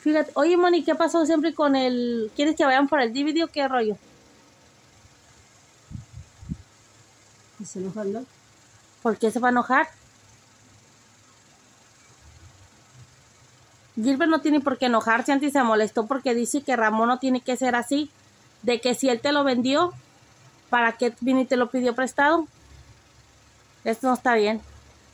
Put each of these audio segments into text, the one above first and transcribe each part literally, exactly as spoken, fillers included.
Fíjate, oye, Moni, ¿qué pasó siempre con el... ¿Quieres que vayan por el D V D o qué rollo? ¿Se enojan, no? ¿Por qué se va a enojar? Gilbert no tiene por qué enojarse, antes se molestó porque dice que Ramón no tiene que ser así, de que si él te lo vendió, ¿para qué vino y te lo pidió prestado? Esto no está bien.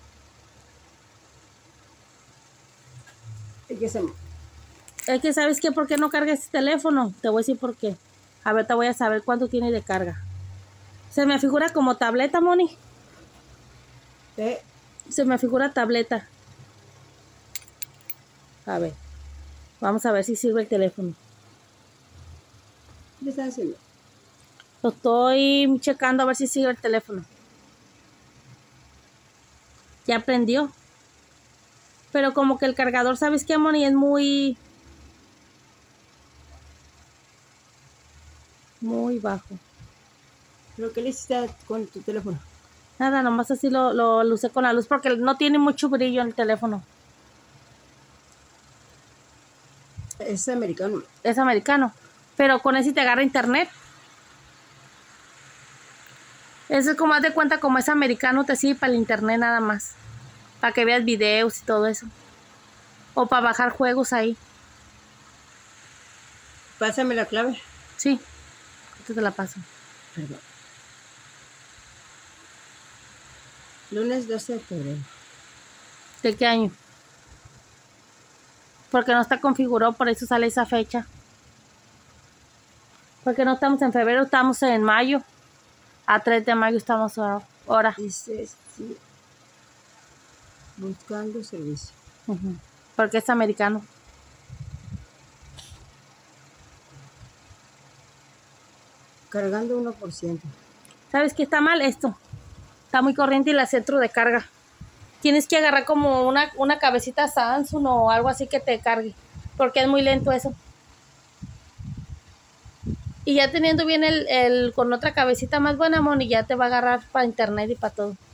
Es que se... Es que, ¿sabes qué? ¿Por qué no carga este teléfono? Te voy a decir por qué. A ver, te voy a saber cuánto tiene de carga. Se me figura como tableta, Moni. ¿Eh? Se me figura tableta. A ver. Vamos a ver si sirve el teléfono. ¿Qué estás haciendo? Lo estoy checando a ver si sirve el teléfono. Ya prendió. Pero como que el cargador, ¿sabes qué, Moni? Es muy... Muy bajo. ¿Pero qué le hiciste con tu teléfono? Nada, nomás así lo, lo, lo usé con la luz porque no tiene mucho brillo en el teléfono. Es americano. Es americano. Pero con ese te agarra internet. Eso es como, haz de cuenta, como es americano, te sirve para el internet nada más. Para que veas videos y todo eso. O para bajar juegos ahí. Pásame la clave. Sí. Esto te la paso. Perdón. Lunes doce de febrero. ¿De qué año? Porque no está configurado, por eso sale esa fecha. Porque no estamos en febrero, estamos en mayo. A tres de mayo estamos ahora. Dice, sí. Buscando servicio. Uh-huh. Porque es americano. Cargando uno por ciento. ¿Sabes qué está mal? Esto. Está muy corriente y la centro de carga. Tienes que agarrar como una, una cabecita Samsung o algo así que te cargue. Porque es muy lento eso. Y ya teniendo bien el, el con otra cabecita más buena, Moni, ya te va a agarrar para internet y para todo.